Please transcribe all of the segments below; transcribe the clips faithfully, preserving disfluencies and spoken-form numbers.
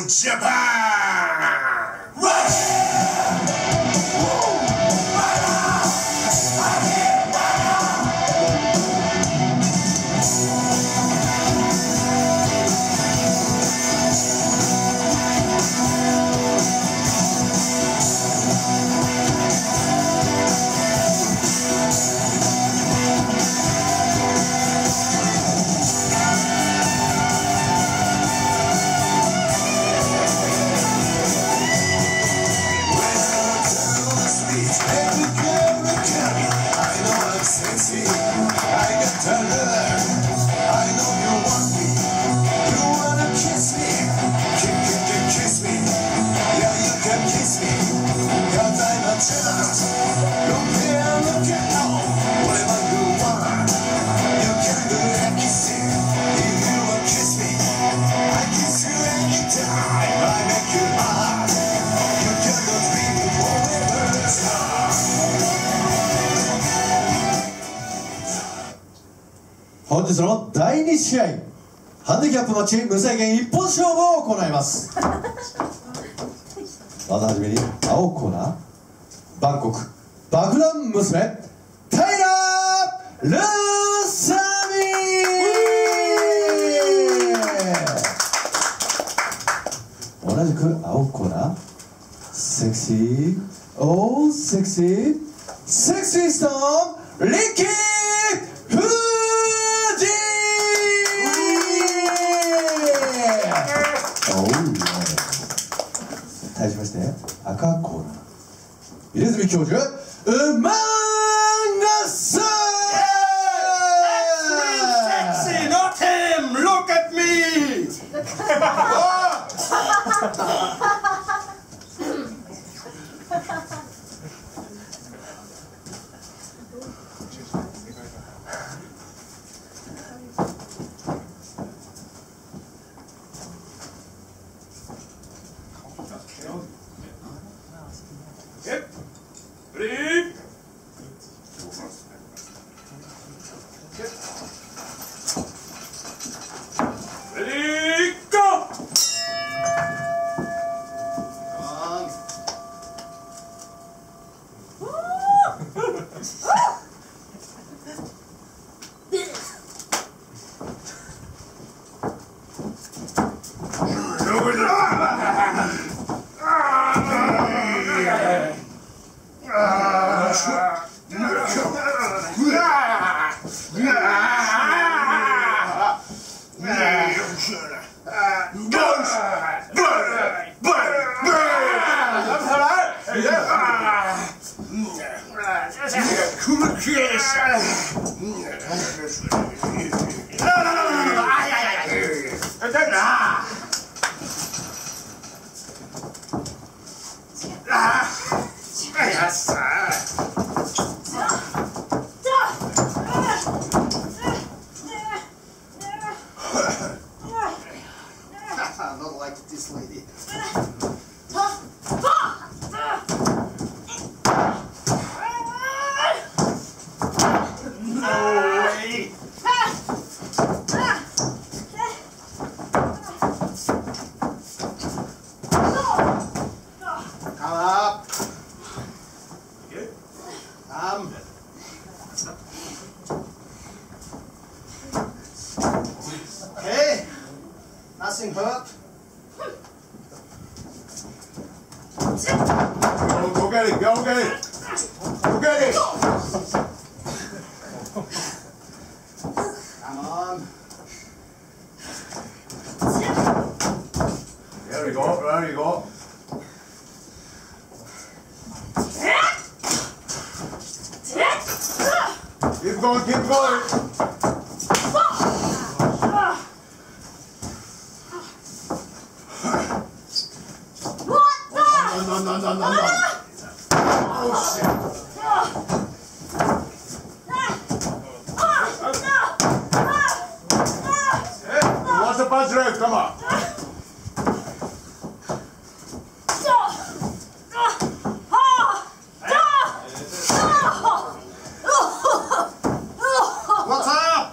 本日のだいに試合、ハンディキャップマッチ無制限一本勝負を行います。まずはじめに青コーナー、バンコク爆弾娘タイラー・ルーサミー。同じく青コーナー、セクシーオーセクシーセクシーストーンリッキー・フー対しまして赤コーナー、入れ墨教授ウマンガス。 Sexy, not him. Look at me.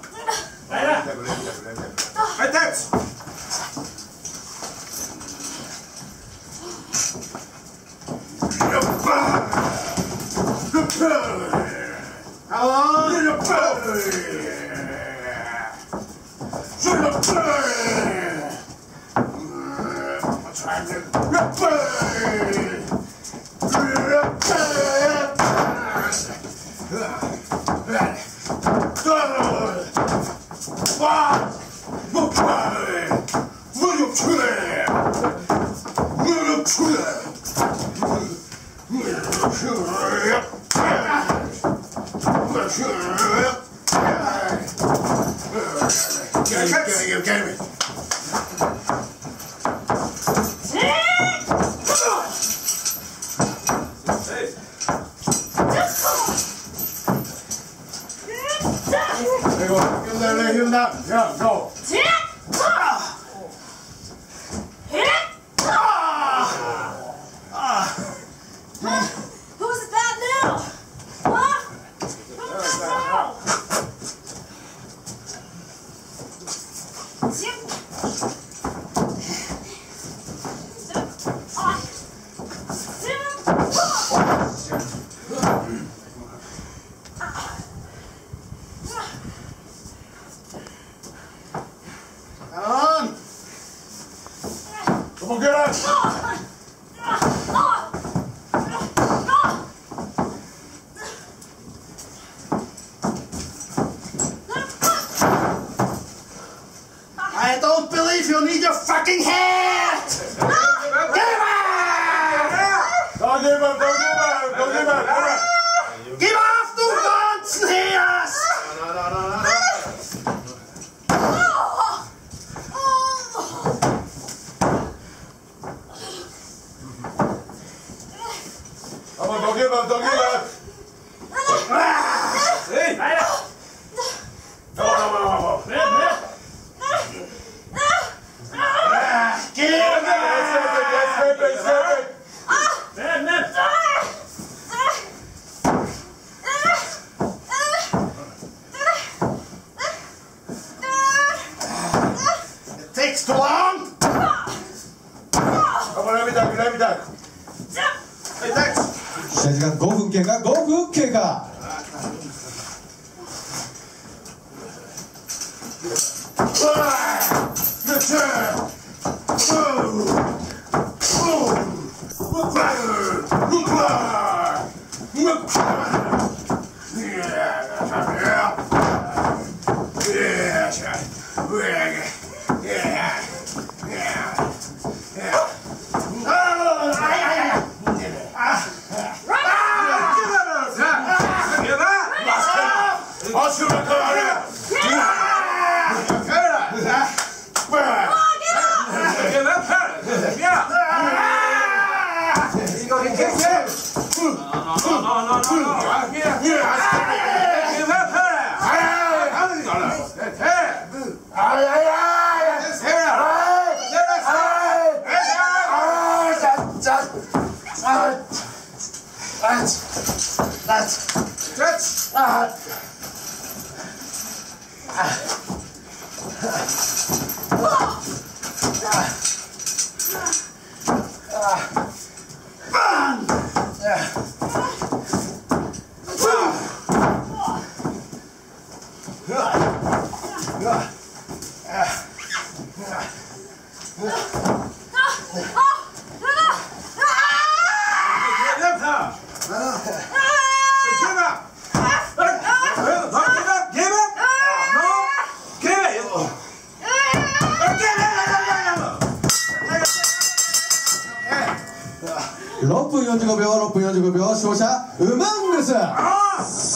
こ I don't believe you need your fucking hat! Give up! Don't give up, don't give up, don't give up, come on! Give off the Wanzenhers! No, no, no, no, no. Come on, don't give up, don't give up! Hey! No, no, no, no, no. Give up! Let's go, let's go, let's go. It takes too long! Come on, let me talk, let me talk. Hey, thanks. 試合時間ごふん経過、ごふん経過。ろっぷんよんじゅうごびょう、ろっぷんよんじゅうごびょう、勝者ウマングス。